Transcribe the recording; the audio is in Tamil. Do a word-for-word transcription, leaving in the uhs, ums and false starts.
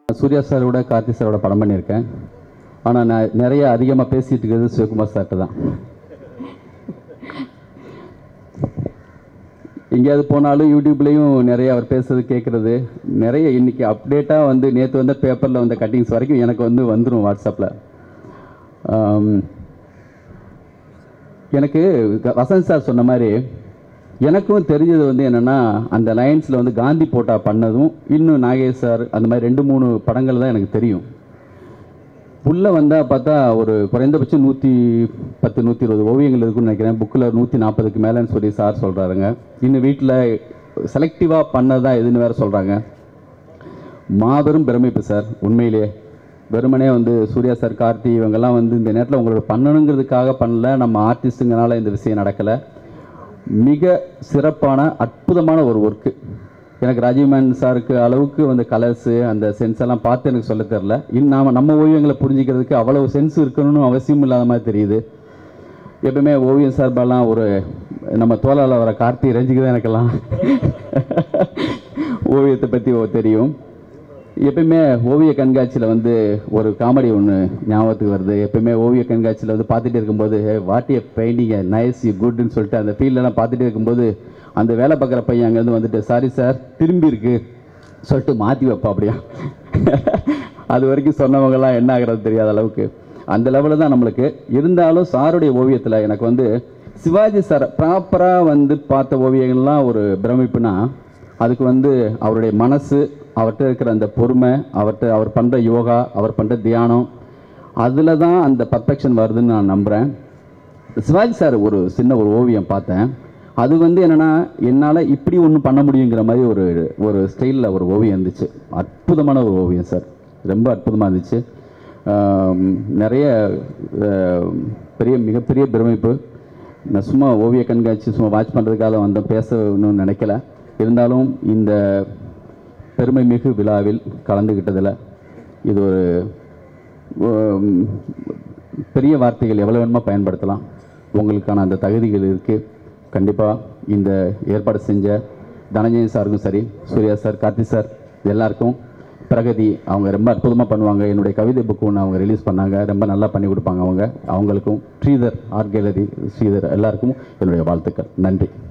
சூர்யா சாரோட கார்த்தி சாரோட படம் பண்ணியிருக்கேன். ஆனால் நான் நிறைய அதிகமாக பேசிகிட்டு இருக்கிறது சிவகுமார் சார்கிட்ட தான். எங்கேயாவது போனாலும் யூடியூப்லேயும் நிறைய அவர் பேசுறது கேட்குறது நிறைய. இன்றைக்கி அப்டேட்டாக வந்து நேற்று வந்த பேப்பரில் வந்த கட்டிங்ஸ் வரைக்கும் எனக்கு வந்து வந்துடும் வாட்ஸ்அப்பில். எனக்கு வசந்த் சார் சொன்ன மாதிரி எனக்கும் தெரிஞ்சது வந்து என்னென்னா, அந்த லைன்ஸில் வந்து காந்தி போட்டா பண்ணதும், இன்னும் நாகேஷ் சார் அந்த மாதிரி ரெண்டு மூணு படங்கள் தான் எனக்கு தெரியும். உள்ளே வந்தால் பார்த்தா ஒரு குறைந்தபட்சம் நூற்றி பத்து நூற்றி இருபது ஓவியங்கள் இருக்குன்னு நினைக்கிறேன். புக்கில் நூற்றி நாற்பதுக்கு மேலேன்னு சொல்லி சார் சொல்கிறாருங்க. இன்னும் வீட்டில் செலக்டிவாக பண்ணதா எதுன்னு வேறு சொல்கிறாங்க. மாபெரும் பிரமிப்பு சார். உண்மையிலே வெறுமனே வந்து சூர்யா சார், கார்த்தி இவங்கெல்லாம் வந்து இந்த நேரத்தில் உங்களோட பண்ணணுங்கிறதுக்காக பண்ணல, நம்ம ஆர்டிஸ்ட்டுங்கனால இந்த விஷயம் நடக்கலை. மிக சிறப்பான அற்புதமான ஒரு ஒர்க்கு. எனக்கு ராஜீவ்மேன் சாருக்கு அளவுக்கு வந்து கலர்ஸு அந்த சென்ஸ் எல்லாம் பார்த்து எனக்கு சொல்ல தெரில. இன்னும் நாம் நம்ம ஓவியங்களை புரிஞ்சிக்கிறதுக்கு அவ்வளவு சென்ஸ் இருக்கணும்னு அவசியம் இல்லாத மாதிரி தெரியுது. எப்பவுமே ஓவியம் சார்பெல்லாம் ஒரு நம்ம தோலால் வர கார்த்தி ரேஞ்சுக்கு தான் எனக்கெல்லாம் ஓவியத்தை பற்றி தெரியும். எப்பயுமே ஓவிய கண்காட்சியில் வந்து ஒரு காமெடி ஒன்று ஞாபகத்துக்கு வருது. எப்பயுமே ஓவிய கண்காட்சியில் வந்து பார்த்துட்டு இருக்கும்போது what a painting nice you குட்னு சொல்லிட்டு அந்த ஃபீல்டெல்லாம் பார்த்துட்டு இருக்கும்போது அந்த வேலை பார்க்குற பையன் அங்கேருந்து வந்துட்டு சாரி சார் திரும்பி இருக்கு சொல்லிட்டு மாற்றி வைப்பா. அப்படியா அது வரைக்கும் சொன்னவங்கலாம் என்ன ஆகிறது தெரியாத அளவுக்கு அந்த லெவலில் தான் நம்மளுக்கு இருந்தாலும். சாருடைய ஓவியத்தில் எனக்கு வந்து சிவாஜி சார் ப்ராப்பராக வந்து பார்த்த ஓவியங்கள்லாம் ஒரு பிரமிப்புனா, அதுக்கு வந்து அவருடைய மனசு, அவர்கிட்ட இருக்கிற அந்த பொறுமை, அவர்கிட்ட அவர் பண்ணுற யோகா, அவர் பண்ணுற தியானம், அதில் தான் அந்த பர்ஃபெக்ஷன் வருதுன்னு நான் நம்புகிறேன். சிவாஜி சார் ஒரு சின்ன ஒரு ஓவியம் பார்த்தேன். அது வந்து என்னென்னா, என்னால் இப்படி ஒன்று பண்ண முடியுங்கிற மாதிரி ஒரு ஒரு ஸ்டைலில் ஒரு ஓவியம் இருந்துச்சு. அற்புதமான ஒரு ஓவியம் சார், ரொம்ப அற்புதமாக இருந்துச்சு. நிறைய பெரிய மிகப்பெரிய பிரமிப்பு. நான் சும்மா ஓவிய கண்காட்சி சும்மா வாட்ச் பண்ணுறதுக்காக வந்தேன், பேசணும்னு நினைக்கல. இருந்தாலும் இந்த பெருமை மிகு விழாவில் கலந்துக்கிட்டதில் இது ஒரு பெரிய வார்த்தைகள் எவ்வளோ வேணுமா பயன்படுத்தலாம். உங்களுக்கான அந்த தகுதிகள் இருக்குது. கண்டிப்பாக இந்த ஏற்பாடு செஞ்ச தனஞ்சயன் சாருக்கும் சரி, சூர்யா சார், கார்த்தி சார் எல்லாருக்கும், பிரகதி அவங்க ரொம்ப அற்புதமாக பண்ணுவாங்க. என்னுடைய கவிதை புக்கு ஒன்று அவங்க ரிலீஸ் பண்ணாங்க, ரொம்ப நல்லா பண்ணி கொடுப்பாங்க அவங்க. அவங்களுக்கும் ஸ்ரீதர் ஆர்ட் கேலரி ஸ்ரீதர் எல்லாருக்கும் என்னுடைய வாழ்த்துக்கள். நன்றி.